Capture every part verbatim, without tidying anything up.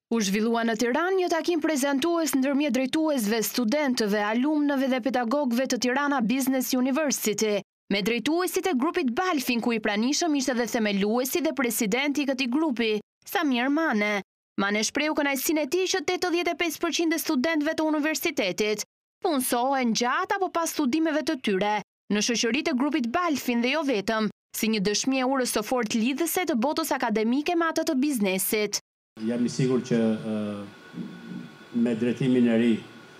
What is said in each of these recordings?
U zhvillua në Tiranë një takim prezantues ndërmjet drejtuesve, studentëve, alumnëve dhe pedagogëve të Tirana Business University, me drejtuesit e grupit Balfin, ku i pranishëm ishte dhe themeluesi dhe presidenti i këtij grupi, Samir Mane. Mane shprehu kënaqësinë e tij që tetëdhjetë e pesë përqind e studentëve të universitetit punësohen gjatë apo pas studimeve të tyre në shoqëritë e grupit Balfin dhe jo vetëm, si një dëshmi e urës së fortë lidhëse të botës akademike me atë të biznesit. Jam i sigurt që uh, me drejtimin e ri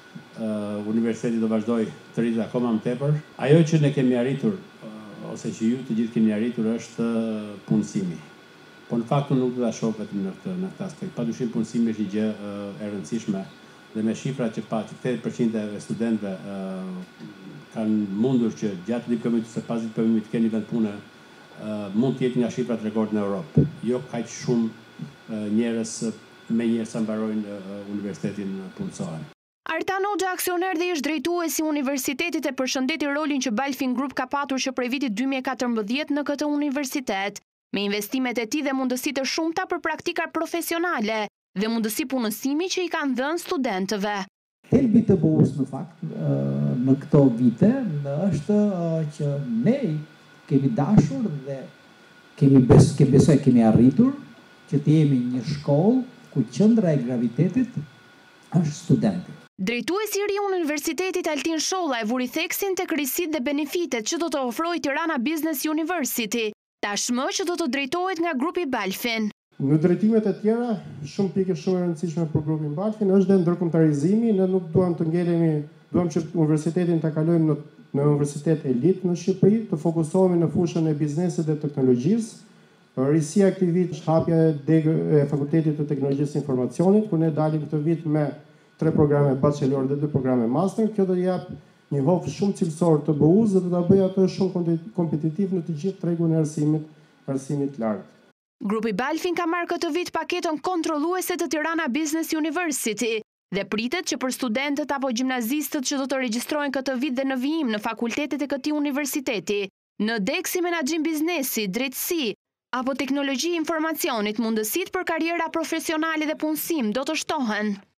uh, universiteti do vazhdoj të rritë akoma më tepër. Ajo që ne kemi arritur, uh, ose që ju të gjithë keni arritur, është uh, punësimi. Po në fakt nuk do ta shoh vetëm në këtë në këtë aspekt. Padyshim punësimi është një gjë uh, e rëndësishme dhe me shifrat që pa tetëdhjetë përqind e studentëve uh, kanë mundur që gjatë diplomit ose pas diplomit të kenë vend pune, uh, mund të jetë nga shifrat rekord në Europë. Jo kaq shumë njerëz me njerëz sa mbarojnë universitetin punësohen. Artan Hoxha, aksioner dhe ish drejtuesi i universitetit, e përshëndeti rolin që Balfin Group ka patur që prej vitit dy mijë e katërmbëdhjetë në këtë universitet, me investimet e tij dhe mundësi të shumta për praktika profesionale dhe mundësi punësimi që i kanë dhënë studentëve. Thelbi të BUS në fakt në këto vite është që ne kemi dashur dhe kemi bes, kemi besoj kemi arritur që të jemi një shkollë ku qendra e gravitetit është studenti. Drejtuesi i ri i Universitetit Altin Sholla e vuri theksin tek risitë dhe benefitet që do të ofrojë Tirana Business University, tashmë që do të drejtohet nga grupi Balfin. Në drejtimet e tjera, shumë pike shumë e rëndësishme për grupin Balfin është dhe ndërkombëtarizimi. Ne nuk duam të ngelemi, duam që universitetin ta kalojmë në, në universitet elit në Shqipëri, të fokusohemi në fushën e biznesit dhe teknologjisë. Risia aktivit është hapja e Fakultetit të Teknologjisë së Informacionit, ku ne dalim këtë vit me tre programe bachelor dhe dy programe master. Kjo do të jap një hop shumë cilësor të B U-s dhe do ta bëjë atë shumë kompetitiv në të gjithë tregun e arsimit, arsimit lartë. Grupi Balfin ka marrë këtë vit paketën kontrolluese të Tirana Business University dhe pritet që për studentët apo gjimnazistët që do të regjistrohen këtë vit dhe në vijim në fakultetet e këtij universiteti, në deg si menaxhim biznesi, drejtësi apo teknologji informacionit, mundësit për karriera profesionale dhe punësim do të shtohen.